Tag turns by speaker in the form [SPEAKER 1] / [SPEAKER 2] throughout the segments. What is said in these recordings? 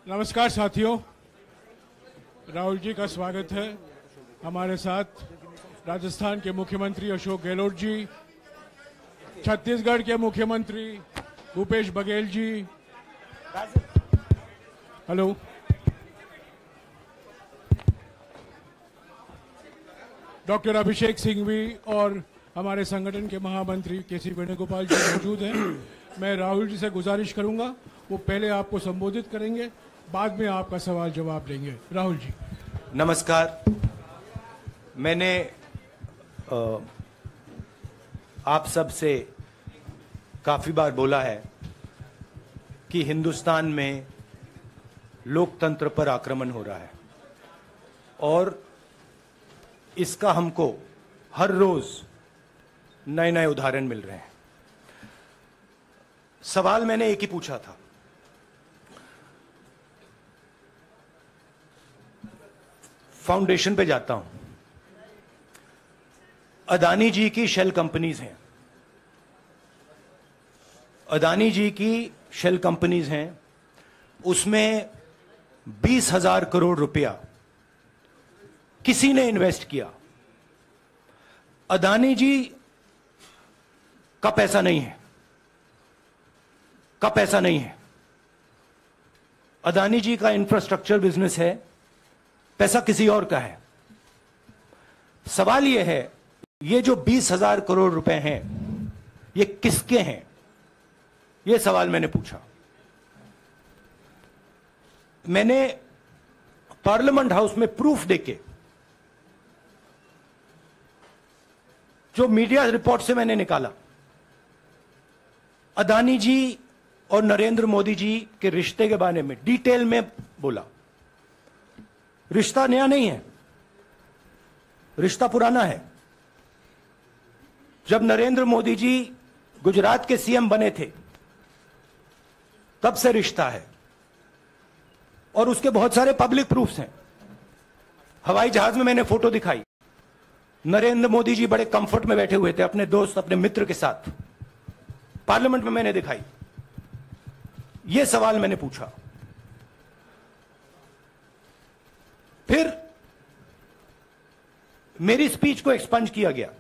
[SPEAKER 1] नमस्कार साथियों, राहुल जी का स्वागत है। हमारे साथ राजस्थान के मुख्यमंत्री अशोक गहलोत जी, छत्तीसगढ़ के मुख्यमंत्री भूपेश बघेल जी, हेलो, डॉक्टर अभिषेक सिंघवी और हमारे संगठन के महामंत्री के.सी. वेणुगोपाल जी मौजूद हैं। मैं राहुल जी से गुजारिश करूंगा, वो पहले आपको संबोधित करेंगे, बाद में आपका सवाल जवाब देंगे। राहुल जी।
[SPEAKER 2] नमस्कार। मैंने आप सब से काफी बार बोला है कि हिंदुस्तान में लोकतंत्र पर आक्रमण हो रहा है और इसका हमको हर रोज नए नए उदाहरण मिल रहे हैं। सवाल मैंने एक ही पूछा था, फाउंडेशन पे जाता हूं, अदानी जी की शेल कंपनीज हैं, अदानी जी की शेल कंपनीज हैं, उसमें 20,000 करोड़ रुपया किसी ने इन्वेस्ट किया। अदानी जी का पैसा नहीं है, का पैसा नहीं है। अदानी जी का इंफ्रास्ट्रक्चर बिजनेस है, पैसा किसी और का है। सवाल यह है, ये जो 20,000 करोड़ रुपए हैं, ये किसके हैं? ये सवाल मैंने पूछा। मैंने पार्लियामेंट हाउस में प्रूफ देके, जो मीडिया रिपोर्ट से मैंने निकाला, अदानी जी और नरेंद्र मोदी जी के रिश्ते के बारे में डिटेल में बोला। रिश्ता नया नहीं है, रिश्ता पुराना है। जब नरेंद्र मोदी जी गुजरात के सीएम बने थे, तब से रिश्ता है और उसके बहुत सारे पब्लिक प्रूफ्स हैं। हवाई जहाज में मैंने फोटो दिखाई, नरेंद्र मोदी जी बड़े कंफर्ट में बैठे हुए थे अपने दोस्त, अपने मित्र के साथ। पार्लियामेंट में मैंने दिखाई। यह सवाल मैंने पूछा। फिर मेरी स्पीच को एक्सपंज किया गया।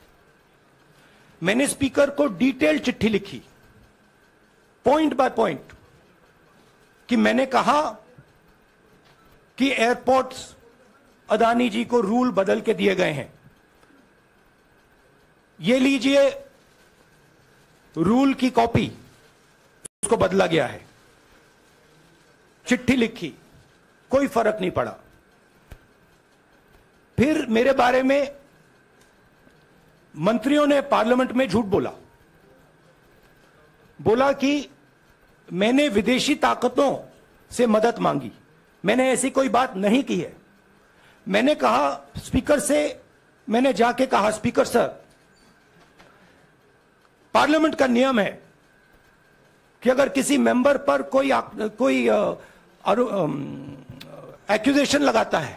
[SPEAKER 2] मैंने स्पीकर को डिटेल चिट्ठी लिखी, पॉइंट बाय पॉइंट, कि मैंने कहा कि एयरपोर्ट्स अदानी जी को रूल बदल के दिए गए हैं। ये लीजिए रूल की कॉपी, उसको बदला गया है। चिट्ठी लिखी, कोई फर्क नहीं पड़ा। फिर मेरे बारे में मंत्रियों ने पार्लियामेंट में झूठ बोला। बोला कि मैंने विदेशी ताकतों से मदद मांगी। मैंने ऐसी कोई बात नहीं की है। मैंने कहा स्पीकर से, मैंने जाके कहा, स्पीकर सर, पार्लियामेंट का नियम है कि अगर किसी मेंबर पर कोई एक्यूजेशन लगाता है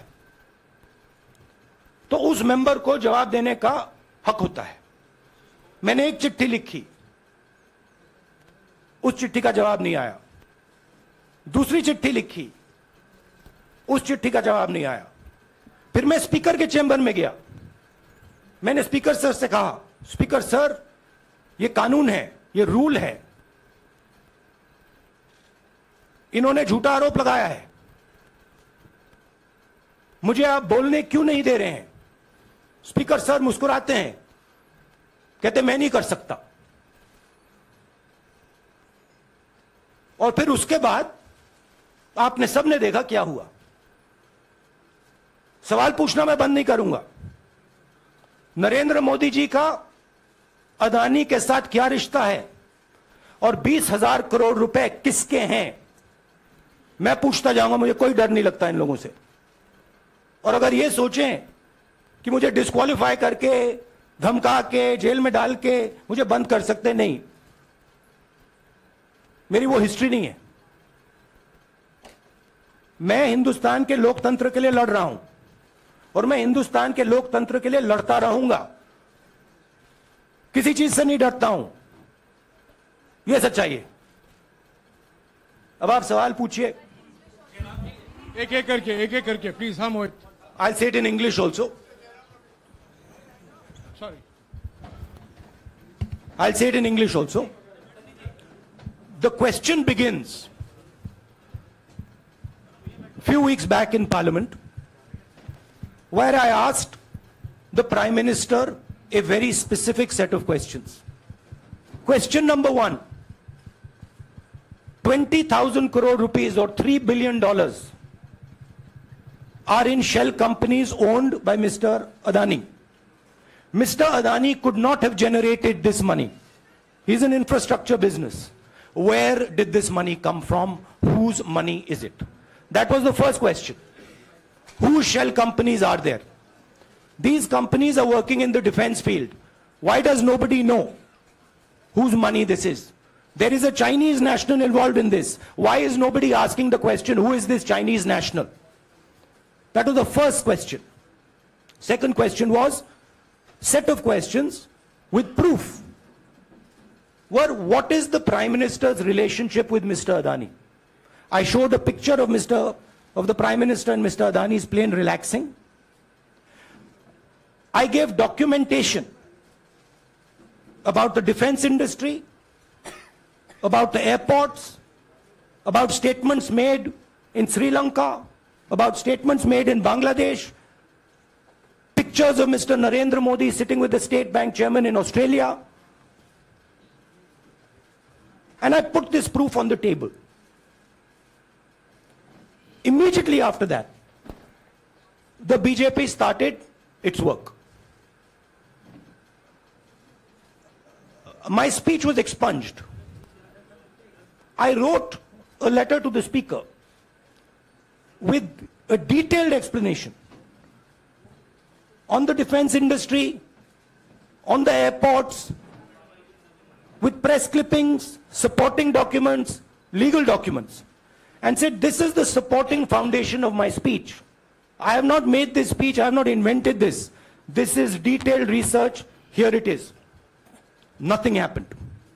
[SPEAKER 2] तो उस मेंबर को जवाब देने का हक होता है। मैंने एक चिट्ठी लिखी, उस चिट्ठी का जवाब नहीं आया। दूसरी चिट्ठी लिखी, उस चिट्ठी का जवाब नहीं आया। फिर मैं स्पीकर के चेंबर में गया। मैंने स्पीकर सर से कहा, स्पीकर सर, यह कानून है, यह रूल है, इन्होंने झूठा आरोप लगाया है, मुझे आप बोलने क्यों नहीं दे रहे हैं? स्पीकर सर मुस्कुराते हैं, कहते मैं नहीं कर सकता। और फिर उसके बाद आपने सबने देखा क्या हुआ। सवाल पूछना मैं बंद नहीं करूंगा। नरेंद्र मोदी जी का अदानी के साथ क्या रिश्ता है और 20,000 करोड़ रुपए किसके हैं, मैं पूछता जाऊंगा। मुझे कोई डर नहीं लगता इन लोगों से। और अगर ये सोचें कि मुझे डिस्क्वालीफाई करके, धमका के, जेल में डाल के मुझे बंद कर सकते, नहीं, मेरी वो हिस्ट्री नहीं है। मैं हिंदुस्तान के लोकतंत्र के लिए लड़ रहा हूं और मैं हिंदुस्तान के लोकतंत्र के लिए लड़ता रहूंगा। किसी चीज से नहीं डरता हूं, यह सच्चाई है। अब आप सवाल पूछिए।
[SPEAKER 1] एक एक करके प्लीज. हाँ मोहित.
[SPEAKER 2] I'll say it in English also.
[SPEAKER 1] Sorry.
[SPEAKER 2] I'll say it in English also. The question begins a few weeks back in Parliament, where I asked the Prime Minister a very specific set of questions. Question number one, 20,000 crore rupees or $3 billion are in shell companies owned by Mr. Adani. Mr. Adani could not have generated this money. He's an infrastructure business. Where did this money come from? Whose money is it? That was the first question. Whose shell companies are there? These companies are working in the defense field. Why does nobody know whose money this is? There is a Chinese national involved in this. Why is nobody asking the question, who is this Chinese national? That was the first question. Second question was, set of questions with proof. What is the Prime Minister's relationship with Mr. Adani? I showed a picture of the Prime Minister and Mr. Adani's plane relaxing. I gave documentation about the defense industry, about the airports, about statements made in Sri Lanka, about statements made in Bangladesh, pictures of Mr. Narendra Modi sitting with the State Bank chairman in Australia. And I put this proof on the table. Immediately after that, the BJP started its work. My speech was expunged. I wrote a letter to the Speaker with a detailed explanation on the defense industry, on the airports, with press clippings, supporting documents, legal documents, and said, this is the supporting foundation of my speech. I have not made this speech, I have not invented this. This is detailed research, here it is. Nothing happened.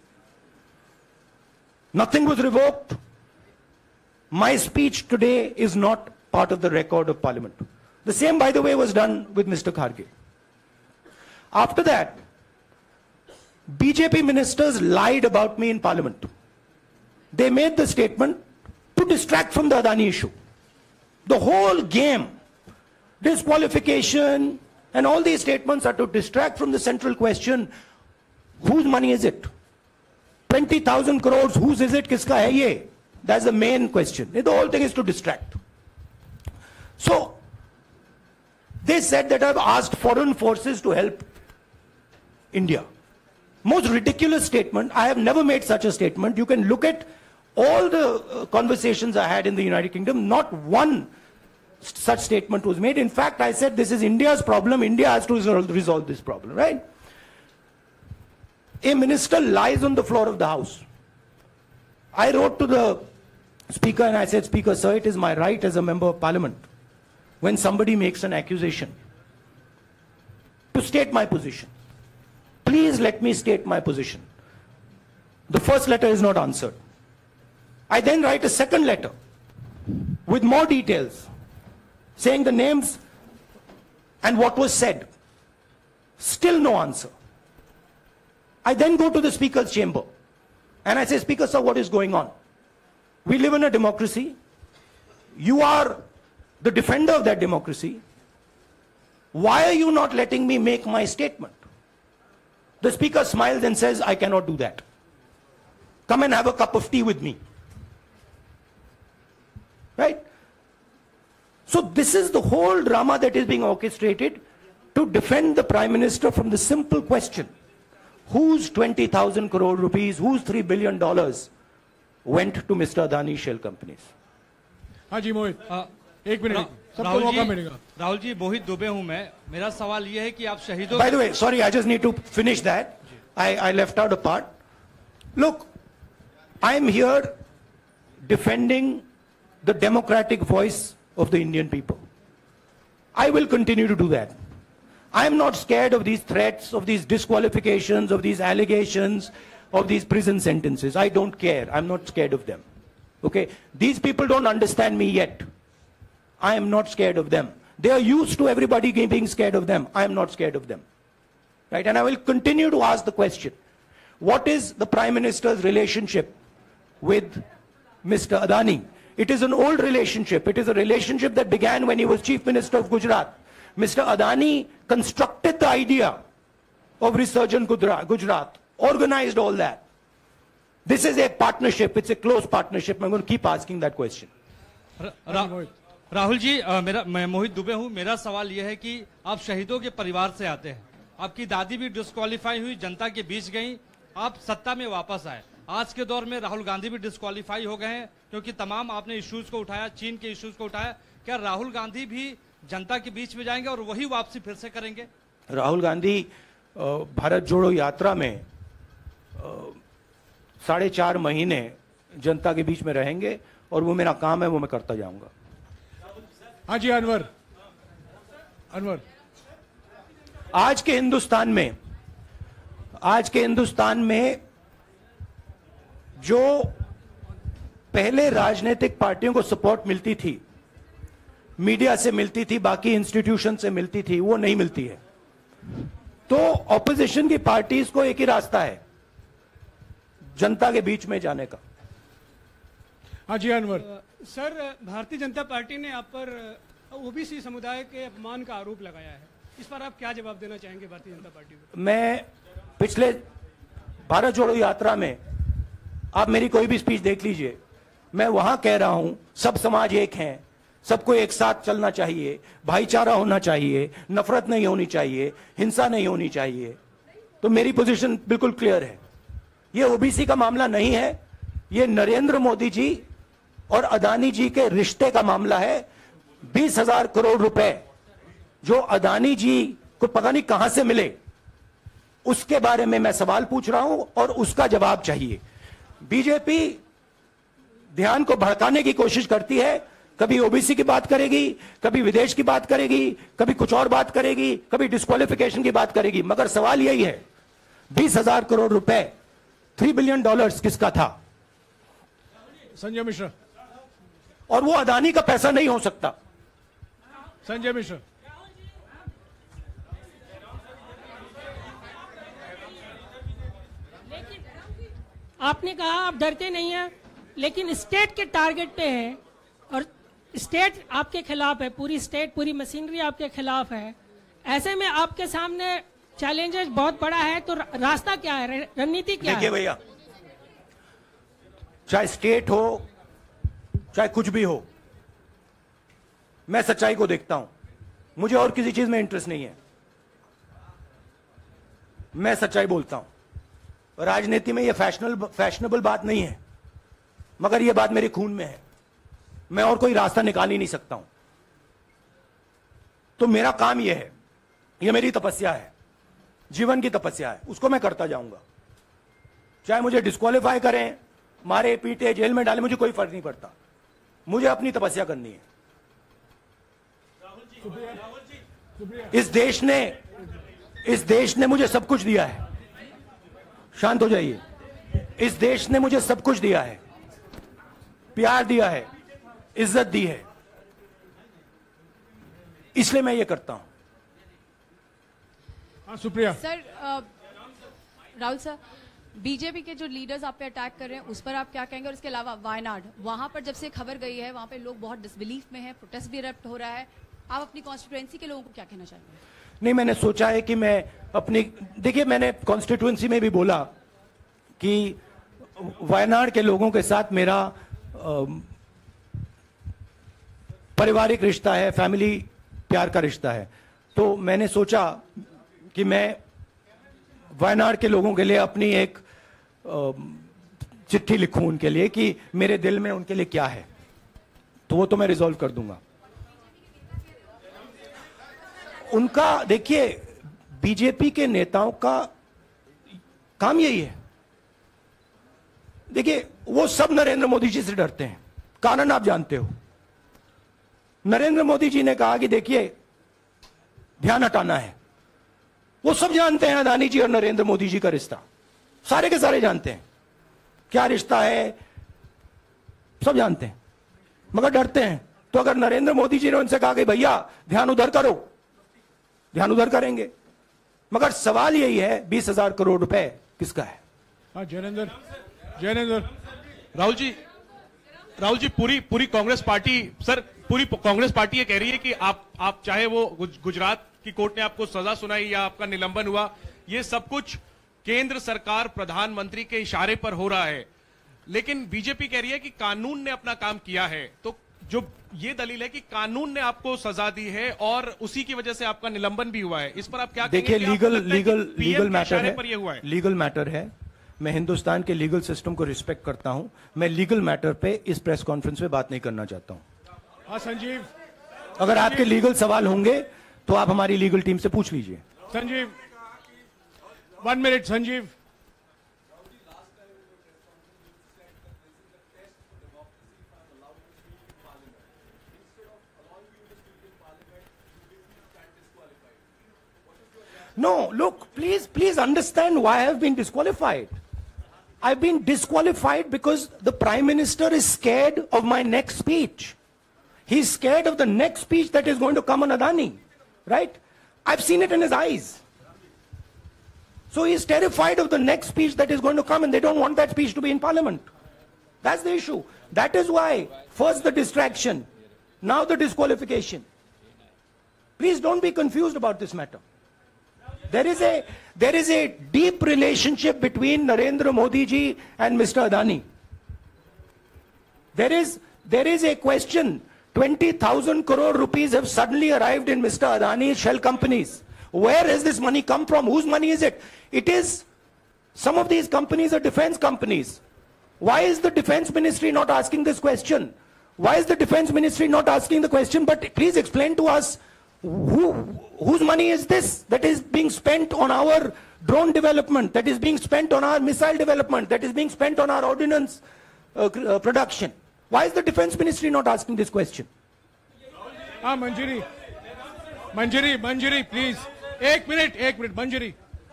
[SPEAKER 2] Nothing was revoked. My speech today is not part of the record of Parliament. The same, by the way, was done with Mr. Kharge. After that, BJP ministers lied about me in Parliament. They made the statement to distract from the Adani issue. The whole game, disqualification, and all these statements are to distract from the central question, whose money is it? 20,000 crores, whose is it? Kiska hai ye? That's the main question. The whole thing is to distract. So, they said that I've asked foreign forces to help India. Most ridiculous statement. I have never made such a statement. You can look at all the conversations I had in the United Kingdom. Not one such statement was made. In fact, I said this is India's problem. India has to resolve this problem, right? A minister lies on the floor of the House. I wrote to the Speaker and I said, Speaker, sir, it is my right as a member of Parliament, when somebody makes an accusation, to state my position. Please let me state my position. The first letter is not answered. I then write a second letter with more details, saying the names and what was said. Still no answer. I then go to the Speaker's chamber and I say, Speaker, sir, what is going on? We live in a democracy. You are the defender of that democracy. Why are you not letting me make my statement? The Speaker smiles and says, I cannot do that. Come and have a cup of tea with me. Right? So this is the whole drama that is being orchestrated to defend the Prime Minister from the simple question, whose 20,000 crore rupees, whose $3 billion went to Mr. Adani shell companies?
[SPEAKER 1] हाँ जी मोहित, एक minute, सबको मौका मिलेगा.
[SPEAKER 3] राहुल जी, मोहित दुबे हूं मैं. मेरा सवाल यह है कि आप शहीदों.
[SPEAKER 2] By the way, sorry, I just need to finish that. I left out a part. Look, I'm here defending the democratic voice of the Indian people. I will continue to do that. I'm not scared of these threats, of these disqualifications, of these allegations, of these prison sentences. I don't care. I'm not scared of them. Okay? These people don't understand me yet. I am not scared of them. They are used to everybody being scared of them. I am not scared of them. Right? And I will continue to ask the question, what is the Prime Minister's relationship with Mr. Adani? It is an old relationship. It is a relationship that began when he was Chief Minister of Gujarat. Mr. Adani constructed the idea of Resurgent Gujarat, organized all that. This is a partnership. It's a close partnership. I'm going to keep asking that question.
[SPEAKER 3] Rahul ji, मैं मोहित दुबे हूं। मेरा सवाल यह है कि आप शहीदों के परिवार से आते हैं। आपकी दादी भी डिस्क्वालीफाई हुई, जनता के बीच गई, आप सत्ता में वापस आए। आज के दौर में राहुल गांधी भी डिस्क्वालीफाई हो गए हैं क्योंकि तमाम आपने इश्यूज को उठाया, चीन के इश्यूज को उठाया। क्या राहुल गांधी भी जनता के बीच में जाएंगे और वही वापसी फिर से करेंगे?
[SPEAKER 2] राहुल गांधी भारत जोड़ो यात्रा में 4.5 महीने जनता के बीच में रहेंगे और वो मेरा काम है, वो मैं करता जाऊंगा।
[SPEAKER 1] हाँ जी, अनवर।
[SPEAKER 2] आज के हिंदुस्तान में जो पहले राजनीतिक पार्टियों को सपोर्ट मिलती थी, मीडिया से मिलती थी, बाकी इंस्टीट्यूशन से मिलती थी, वो नहीं मिलती है। तो ऑपोजिशन की पार्टीज को एक ही रास्ता है, जनता के बीच में जाने का।
[SPEAKER 1] हाँ जी, अनवर।
[SPEAKER 4] सर, भारतीय जनता पार्टी ने आप पर ओबीसी समुदाय के अपमान का आरोप लगाया है। इस पर आप क्या जवाब देना चाहेंगे भारतीय जनता पार्टी को? मैं
[SPEAKER 2] पिछले भारत जोड़ो यात्रा में, आप मेरी कोई भी स्पीच देख लीजिए, मैं वहां कह रहा हूं सब समाज एक हैं, सबको एक साथ चलना चाहिए, भाईचारा होना चाहिए, नफरत नहीं होनी चाहिए, हिंसा नहीं होनी चाहिए। तो मेरी पोजीशन बिल्कुल क्लियर है। ये ओबीसी का मामला नहीं है, ये नरेंद्र मोदी जी और अदानी जी के रिश्ते का मामला है। 20,000 करोड़ रुपए जो अदानी जी को पता नहीं कहां से मिले, उसके बारे में मैं सवाल पूछ रहा हूं और उसका जवाब चाहिए। बीजेपी ध्यान को भड़काने की कोशिश करती है, कभी ओबीसी की बात करेगी, कभी विदेश की बात करेगी, कभी कुछ और बात करेगी, कभी डिस्क्वालिफिकेशन की बात करेगी, मगर सवाल यही है 20,000 करोड़ रुपए, $3 बिलियन किसका था?
[SPEAKER 1] संजय मिश्रा।
[SPEAKER 2] और वो अदानी का पैसा नहीं हो सकता।
[SPEAKER 1] संजय मिश्रा।
[SPEAKER 5] आपने कहा आप डरते नहीं हैं, लेकिन स्टेट के टारगेट पे है और स्टेट आपके खिलाफ है, पूरी स्टेट, पूरी मशीनरी आपके खिलाफ है। ऐसे में आपके सामने चैलेंजेस बहुत बड़ा है, तो रास्ता क्या है, रणनीति क्या है?
[SPEAKER 2] देखिए भैया, चाहे स्टेट हो चाहे कुछ भी हो, मैं सच्चाई को देखता हूं। मुझे और किसी चीज में इंटरेस्ट नहीं है, मैं सच्चाई बोलता हूं। राजनीति में यह फैशनेबल बात नहीं है, मगर यह बात मेरे खून में है। मैं और कोई रास्ता निकाल ही नहीं सकता हूं। तो मेरा काम यह है, यह मेरी तपस्या है, जीवन की तपस्या है, उसको मैं करता जाऊंगा। चाहे मुझे डिस्क्वालीफाई करें, मारे पीटे, जेल में डाले, मुझे कोई फर्क नहीं पड़ता। मुझे अपनी तपस्या करनी है। इस देश ने मुझे सब कुछ दिया है। शांत हो जाइए। इस देश ने मुझे सब कुछ दिया है, प्यार दिया है, इज्जत दी है, इसलिए मैं ये करता हूं।
[SPEAKER 1] हाँ, Supriya.
[SPEAKER 6] Sir, Rahul sir, BJP के जो लीडर्स आप पे अटैक कर रहे हैं उस पर आप क्या कहेंगे? और इसके अलावा वायनाड, वहां पर जब से खबर गई है, वहां पे लोग बहुत डिसबिलीफ में हैं, प्रोटेस्ट भी इरप्ट हो रहा है। आप अपनी कॉन्स्टिट्यूएंसी के लोगों को क्या कहना चाहेंगे?
[SPEAKER 2] नहीं, मैंने सोचा है कि मैं अपनी, देखिए मैंने कॉन्स्टिट्यूएंसी में भी बोला कि वायनाड के लोगों के साथ मेरा पारिवारिक रिश्ता है, फैमिली प्यार का रिश्ता है। तो मैंने सोचा कि मैं वायनाड के लोगों के लिए अपनी एक चिट्ठी लिखूं उनके लिए कि मेरे दिल में उनके लिए क्या है। तो वो तो मैं रिजॉल्व कर दूंगा। उनका, देखिए, बीजेपी के नेताओं का काम यही है। देखिए, वो सब नरेंद्र मोदी जी से डरते हैं, कारण आप जानते हो। नरेंद्र मोदी जी ने कहा कि देखिए ध्यान हटाना है। वो सब जानते हैं अदानी जी और नरेंद्र मोदी जी का रिश्ता, सारे के सारे जानते हैं क्या रिश्ता है, सब जानते हैं, मगर डरते हैं तो अगर नरेंद्र मोदी जी ने उनसे कहा कि भैया ध्यान उधर करो, ध्यान उधर करेंगे। मगर सवाल यही है 20,000 करोड़ रुपए किसका है?
[SPEAKER 1] हाँ जैनेंद्र
[SPEAKER 7] राहुल जी पूरी कांग्रेस पार्टी, सर पूरी कांग्रेस पार्टी ये कह रही है कि आप चाहे वो गुजरात की कोर्ट ने आपको सजा सुनाई या आपका निलंबन हुआ, ये सब कुछ केंद्र सरकार प्रधानमंत्री के इशारे पर हो रहा है। लेकिन बीजेपी कह रही है कि कानून ने अपना काम किया है। तो जो ये दलील है कि कानून ने आपको सजा दी है और उसी की वजह से आपका निलंबन भी हुआ है, इस पर आप क्या कहेंगे?
[SPEAKER 2] देखिए लीगल मैटर है,
[SPEAKER 7] पर ये हुआ है।
[SPEAKER 2] लीगल मैटर है। मैं हिंदुस्तान के लीगल सिस्टम को रिस्पेक्ट करता हूं। मैं लीगल मैटर पे इस प्रेस कॉन्फ्रेंस में बात नहीं करना चाहता हूं।
[SPEAKER 1] हाँ संजीव,
[SPEAKER 2] अगर आपके लीगल सवाल होंगे तो आप हमारी लीगल टीम से पूछ लीजिए।
[SPEAKER 1] Sanjeev 1 minute. Sanjeev,
[SPEAKER 2] No, look, please understand why I have been disqualified. I've been disqualified because the Prime Minister is scared of my next speech. He's scared of the next speech that is going to come on Adani, right? I've seen it in his eyes. So he's terrified of the next speech that is going to come, and they don't want that speech to be in Parliament. That's the issue. That is why, first the distraction, now the disqualification. Please don't be confused about this matter. There is a deep relationship between Narendra Modi ji and Mr. Adani. There is a question. 20,000 crore rupees have suddenly arrived in Mr. Adani's shell companies. Where has this money come from? Whose money is it? Some of these companies are defense companies. Why is the defense ministry not asking this question? Why is the defense ministry not asking the question? But please explain to us, whose money is this that is being spent on our drone development, that is being spent on our missile development, that is being spent on our ordnance production? Why is the defense ministry not asking this question?
[SPEAKER 1] Manjari, please. एक minute Manjari.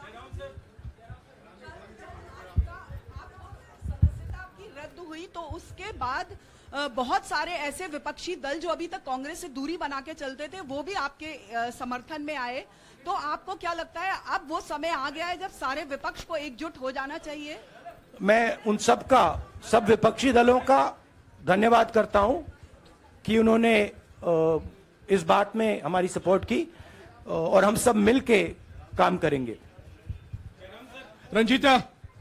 [SPEAKER 8] सदस्यता की रद्द हुई तो उसके बाद बहुत सारे ऐसे विपक्षी दल जो अभी तक कांग्रेस से दूरी बना के चलते थे वो भी आपके समर्थन में आए। तो आपको क्या लगता है अब वो समय आ गया है जब सारे विपक्ष को एकजुट हो जाना चाहिए?
[SPEAKER 2] मैं उन सब विपक्षी दलों का धन्यवाद करता हूं कि उन्होंने इस बात में हमारी सपोर्ट की और हम सब मिलके काम करेंगे।
[SPEAKER 1] रंजीता,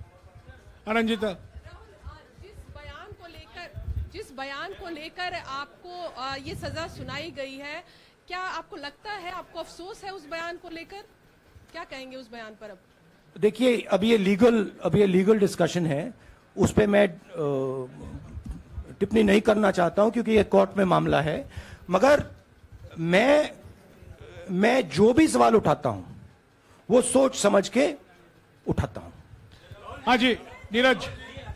[SPEAKER 9] जिस बयान को लेकर आपको ये सजा सुनाई गई है, क्या आपको लगता है, आपको अफसोस है उस बयान को लेकर? क्या कहेंगे उस बयान पर? अब
[SPEAKER 2] देखिए, अब ये लीगल डिस्कशन है, उस पे मैं टिप्पणी नहीं करना चाहता हूं क्योंकि ये कोर्ट में मामला है। मगर मैं जो भी सवाल उठाता हूं वो सोच समझ के उठाता हूं।
[SPEAKER 1] हाँ जी, नीरज।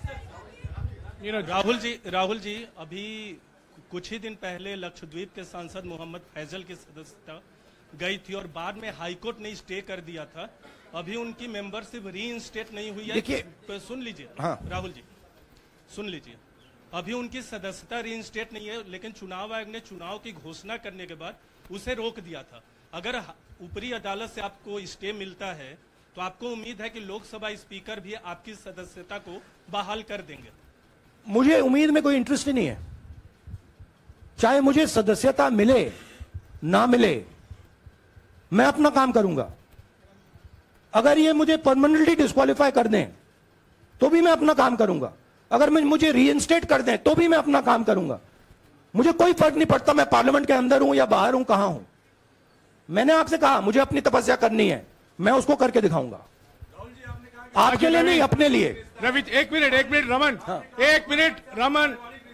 [SPEAKER 10] राहुल जी, अभी कुछ ही दिन पहले लक्षद्वीप के सांसद मोहम्मद फैजल की सदस्यता गई थी और बाद में हाईकोर्ट ने स्टे कर दिया था। अभी उनकी मेंबरशिप रीइंस्टेट नहीं हुई है। देखिए, सुन लीजिए। हाँ। राहुल जी सुन लीजिए, अभी उनकी सदस्यता रीइंस्टेट नहीं है, लेकिन चुनाव आयोग ने चुनाव की घोषणा करने के बाद उसे रोक दिया था। अगर ऊपरी अदालत से आपको स्टे मिलता है तो आपको उम्मीद है कि लोकसभा स्पीकर भी आपकी सदस्यता को बहाल कर देंगे?
[SPEAKER 2] मुझे उम्मीद में कोई इंटरेस्ट ही नहीं है। चाहे मुझे सदस्यता मिले ना मिले, मैं अपना काम करूंगा। अगर ये मुझे परमानेंटली डिस्क्वालीफाई कर दें तो भी मैं अपना काम करूंगा। अगर मुझे रीइंस्टेट कर दें तो भी मैं अपना काम करूंगा। मुझे कोई फर्क नहीं पड़ता मैं पार्लियामेंट के अंदर हूं या बाहर हूं, कहां हूं। मैंने आपसे कहा मुझे अपनी तपस्या करनी है, मैं उसको करके दिखाऊंगा। आपके लिए नहीं, अपने लिए।
[SPEAKER 1] रवि, एक मिनट रमन। हाँ। एक minute Raman.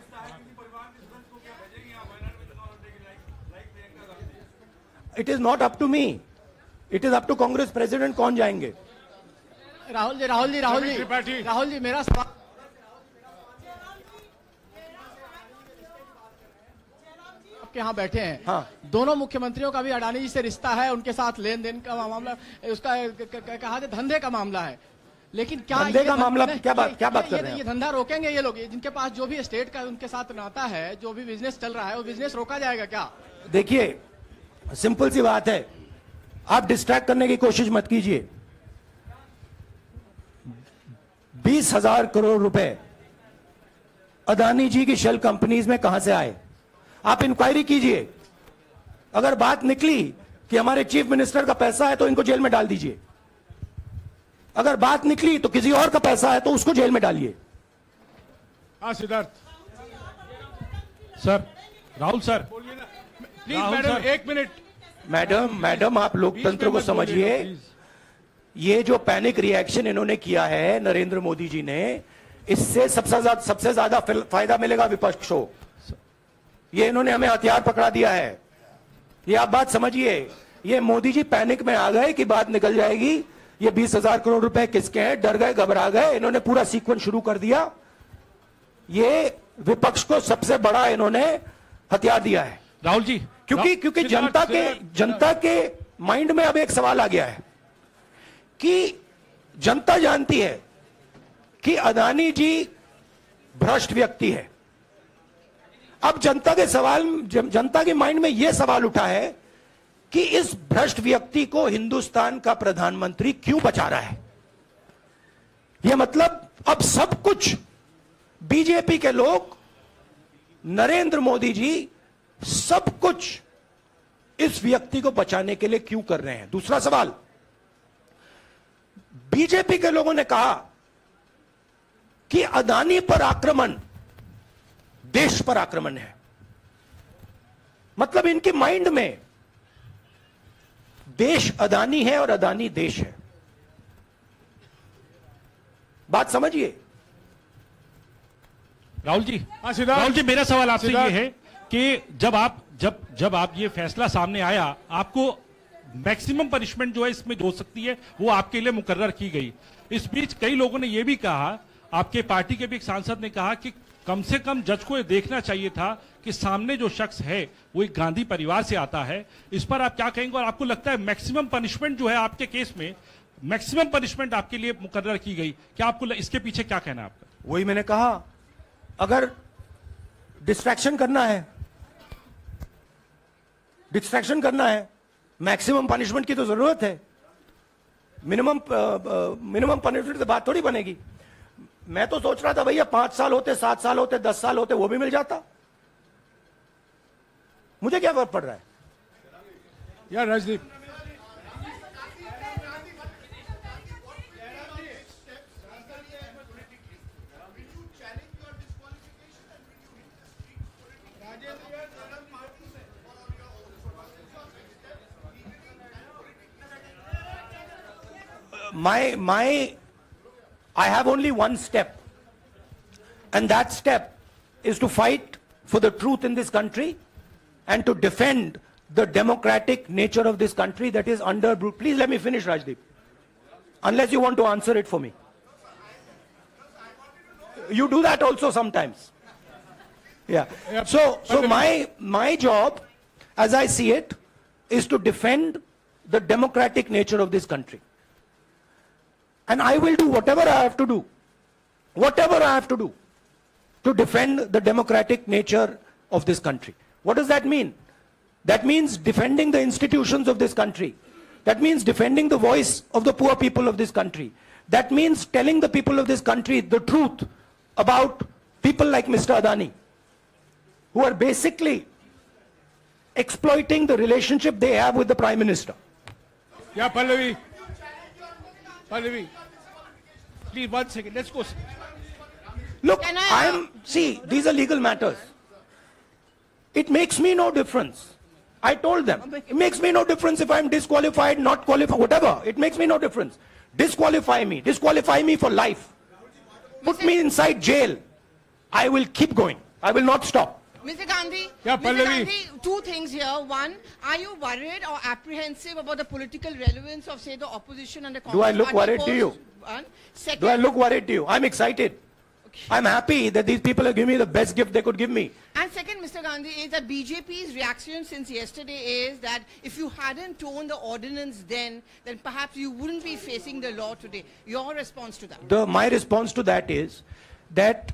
[SPEAKER 2] It is not up to me, it is up to Congress president कौन जाएंगे।
[SPEAKER 11] राहुल जी मेरा सवाल, आपके यहाँ बैठे हैं। हाँ। दोनों मुख्यमंत्रियों का भी अडानी जी से रिश्ता है, उनके साथ लेन देन का मामला, उसका कहा धंधे का मामला है। लेकिन क्या
[SPEAKER 2] धंधे का मामला क्या बात कर रहे हैं?
[SPEAKER 11] ये धंधा रोकेंगे ये लोग, जिनके पास जो भी स्टेट का उनके साथ नाता है, जो भी बिजनेस चल रहा है, वो बिजनेस रोका जाएगा क्या?
[SPEAKER 2] देखिए, सिंपल सी बात है, आप डिस्ट्रैक्ट करने की कोशिश मत कीजिए। 20,000 करोड़ रुपए अदानी जी की शेल कंपनीज में कहां से आए? आप इंक्वायरी कीजिए। अगर बात निकली कि हमारे चीफ मिनिस्टर का पैसा है तो इनको जेल में डाल दीजिए। अगर बात निकली तो किसी और का पैसा है तो उसको जेल में डालिए।
[SPEAKER 1] हाँ Siddharth
[SPEAKER 7] sir, Rahul sir,
[SPEAKER 1] please madam, 1 minute.
[SPEAKER 2] Madam आप लोकतंत्र को समझिए। ये जो पैनिक रिएक्शन इन्होंने किया है नरेंद्र मोदी जी ने, इससे सबसे ज्यादा फायदा मिलेगा विपक्ष को। ये इन्होंने हमें हथियार पकड़ा दिया है। ये आप बात समझिए। ये मोदी जी पैनिक में आ गए कि बात निकल जाएगी, ये 20,000 करोड़ रुपए किसके हैं, डर गए, घबरा गए, इन्होंने पूरा सीक्वेंस शुरू कर दिया। ये विपक्ष को सबसे बड़ा इन्होंने हथियार दिया है
[SPEAKER 7] राहुल जी,
[SPEAKER 2] क्योंकि जनता के माइंड में अब एक सवाल आ गया है कि जनता जानती है कि अदानी जी भ्रष्ट व्यक्ति है। अब जनता के माइंड में यह सवाल उठा है कि इस भ्रष्ट व्यक्ति को हिंदुस्तान का प्रधानमंत्री क्यों बचा रहा है। यह मतलब अब सब कुछ बीजेपी के लोग, नरेंद्र मोदी जी सब कुछ इस व्यक्ति को बचाने के लिए क्यों कर रहे हैं। दूसरा सवाल, बीजेपी के लोगों ने कहा कि अदानी पर आक्रमण देश पर आक्रमण है। मतलब इनके माइंड में देश अदानी है और अदानी देश है। बात समझिए
[SPEAKER 7] राहुल जी, मेरा सवाल आपसे ये है कि जब आप ये फैसला सामने आया, आपको मैक्सिमम पनिशमेंट जो है इसमें हो सकती है वो आपके लिए मुकर्रर की गई। इस बीच कई लोगों ने ये भी कहा, आपके पार्टी के भी एक सांसद ने कहा कि कम से कम जज को ये देखना चाहिए था कि सामने जो शख्स है वो एक गांधी परिवार से आता है। इस पर आप क्या कहेंगे? और आपको लगता है मैक्सिमम पनिशमेंट जो है आपके केस में, मैक्सिमम पनिशमेंट आपके लिए मुकर्रर की गई, क्या आपको इसके पीछे क्या कहना है आपका?
[SPEAKER 2] वही मैंने कहा, अगर डिस्ट्रैक्शन करना है, मैक्सिमम पनिशमेंट की तो जरूरत है। मिनिमम पनिशमेंट से बात थोड़ी बनेगी। मैं तो सोच रहा था भैया 5 साल होते, 7 साल होते, 10 साल होते, वो भी मिल जाता। मुझे क्या फर्क पड़ रहा है
[SPEAKER 1] यार। Rajdeep,
[SPEAKER 2] I have only one step, and that step is to fight for the truth in this country and to defend the democratic nature of this country that is under. Please let me finish, Rajdeep, unless you want to answer it for me. You do that also sometimes. Yeah. So my job, as I see it, is to defend the democratic nature of this country. And I will do whatever I have to do to defend the democratic nature of this country. What does that mean? That means defending the institutions of this country. That means defending the voice of the poor people of this country. That means telling the people of this country the truth about people like Mr. Adani, who are basically exploiting the relationship they have with the Prime Minister.
[SPEAKER 1] Yeah, Pallavi, please 1 second. Let's go.
[SPEAKER 2] Look, see, these are legal matters. It makes me no difference. I told them, it makes me no difference if I'm disqualified, not qualified, whatever. It makes me no difference. Disqualify me for life. Put me inside jail. I will keep going. I will not stop.
[SPEAKER 12] Mr. Gandhi,
[SPEAKER 1] yeah,
[SPEAKER 12] Mr. Gandhi, 2 things here. One, are you worried or apprehensive about the political relevance of, say, the opposition and the Congress?
[SPEAKER 2] Do I look worried to you?
[SPEAKER 12] Second,
[SPEAKER 2] do I look worried to you? I'm excited. I'm happy that these people have given me the best gift they could give me.
[SPEAKER 12] And second, Mr. Gandhi, is that BJP's reaction since yesterday is that if you hadn't torn the ordinance then perhaps you wouldn't be facing the law today. Your response to that?
[SPEAKER 2] My response to that is that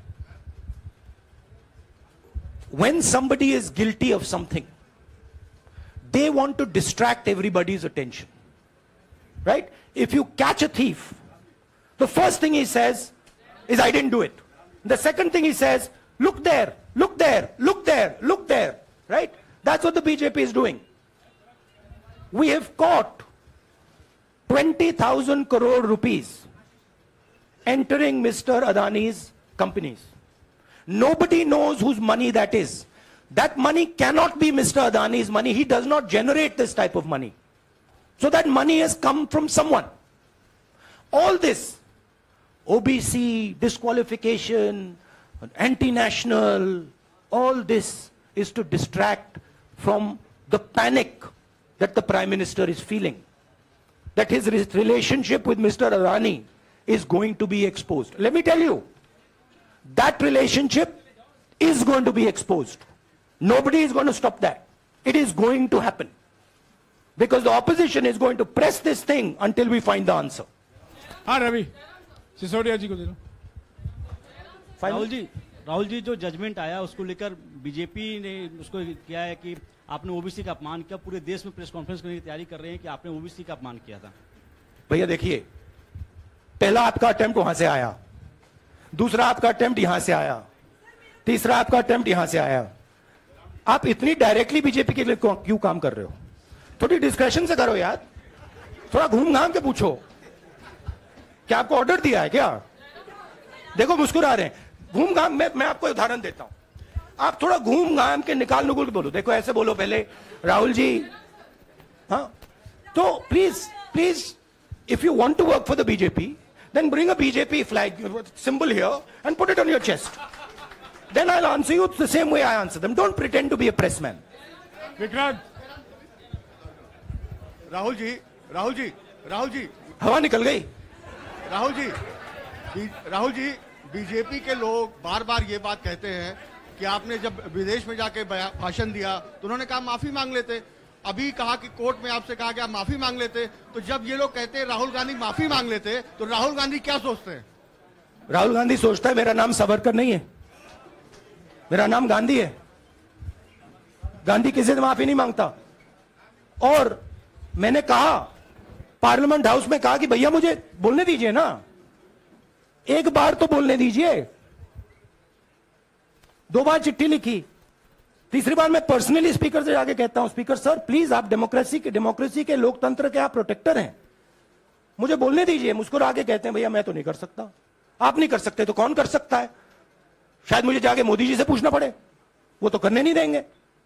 [SPEAKER 2] when somebody is guilty of something, they want to distract everybody's attention. Right? If you catch a thief, the first thing he says is, I didn't do it. The second thing he says, look there, look there, look there, look there. Right? That's what the BJP is doing. We have caught 20,000 crore rupees entering Mr. Adani's companies. Nobody knows whose money that is. That money cannot be Mr. Adani's money. He does not generate this type of money. So that money has come from someone. All this, OBC, disqualification, anti-national, all this is to distract from the panic that the Prime Minister is feeling. That his relationship with Mr. Adani is going to be exposed. Let me tell you, that relationship is going to be exposed. Nobody is going to stop that. It is going to happen. Because the opposition is going to press this thing until we find the answer.
[SPEAKER 1] हाँ रवि सिसोदिया जी को दे दो।
[SPEAKER 13] राहुल जी जो judgement आया उसको लेकर BJP ने उसको किया है कि आपने ओबीसी का अपमान किया। पूरे देश में प्रेस कॉन्फ्रेंस करने की तैयारी कर रहे हैं कि आपने ओबीसी का अपमान किया था।
[SPEAKER 2] भैया देखिए, पहला आपका अटेम्प्ट वहां से आया, दूसरा आपका अटेम्प्ट यहां से आया, तीसरा आपका अटेम्प्ट यहां से आया। आप इतनी डायरेक्टली बीजेपी के लिए क्यों काम कर रहे हो? थोड़ी डिस्कशन से करो यार, थोड़ा घूम घाम के पूछो। क्या आपको ऑर्डर दिया है क्या? देखो मुस्कुरा रहे हैं। घूम घाम, मैं आपको उदाहरण देता हूं। आप थोड़ा घूम घाम के निकाल नुकुल के बोलो। देखो ऐसे बोलो पहले, राहुल जी, हाँ तो please if you want to work for the BJP, then bring a BJP flag symbol here and put it on your chest. Then I'll answer you the same way I answer them. Don't pretend to be a pressman.
[SPEAKER 1] Vikrant,
[SPEAKER 14] Rahul ji
[SPEAKER 2] हवा निकल गई।
[SPEAKER 14] Rahul ji, BJP के लोग बार बार ये बात कहते हैं कि आपने जब विदेश में जाके भाषण दिया तो उन्होंने कहा माफी मांग लेते। अभी कहा कि कोर्ट में आपसे कहा कि आप माफी मांग लेते। तो जब ये लोग कहते हैं राहुल गांधी माफी मांग लेते, तो राहुल गांधी क्या सोचते हैं?
[SPEAKER 2] राहुल गांधी सोचता है मेरा नाम सावरकर नहीं है, मेरा नाम गांधी है। गांधी किसी से माफी नहीं मांगता। और मैंने कहा, पार्लियामेंट हाउस में कहा कि भैया मुझे बोलने दीजिए ना, एक बार तो बोलने दीजिए। 2 बार चिट्ठी लिखी, तीसरी बार मैं पर्सनली स्पीकर से जाके कहता हूं, स्पीकर सर प्लीज, आप डेमोक्रेसी के लोकतंत्र के आप प्रोटेक्टर हैं, मुझे बोलने दीजिए। मुस्कुरा के कहते हैं भैया मैं तो नहीं कर सकता। आप नहीं कर सकते तो कौन कर सकता है? शायद मुझे जाके मोदी जी से पूछना पड़े, वो तो करने नहीं देंगे।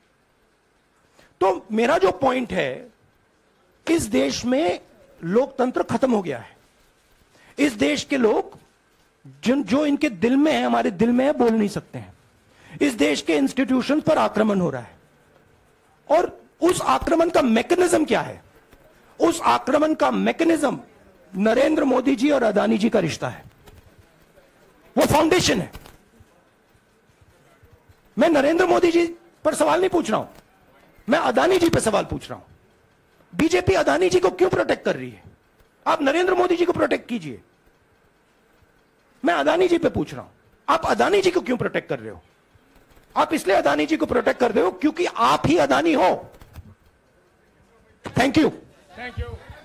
[SPEAKER 2] तो मेरा जो पॉइंट है, इस देश में लोकतंत्र खत्म हो गया है। इस देश के लोग जो इनके दिल में है, हमारे दिल में है, बोल नहीं सकते हैं। इस देश के इंस्टीट्यूशंस पर आक्रमण हो रहा है। और उस आक्रमण का मैकेनिज्म क्या है? उस आक्रमण का मैकेनिज्म नरेंद्र मोदी जी और अदानी जी का रिश्ता है, वो फाउंडेशन है। मैं नरेंद्र मोदी जी पर सवाल नहीं पूछ रहा हूं, मैं अदानी जी पर सवाल पूछ रहा हूं। बीजेपी अदानी जी को क्यों प्रोटेक्ट कर रही है? आप नरेंद्र मोदी जी को प्रोटेक्ट कीजिए। मैं अदानी जी पे पूछ रहा हूं, आप अदानी जी को क्यों प्रोटेक्ट कर रहे हो? आप इसलिए अदानी जी को प्रोटेक्ट कर रहे हो क्योंकि आप ही अदानी हो। Thank you.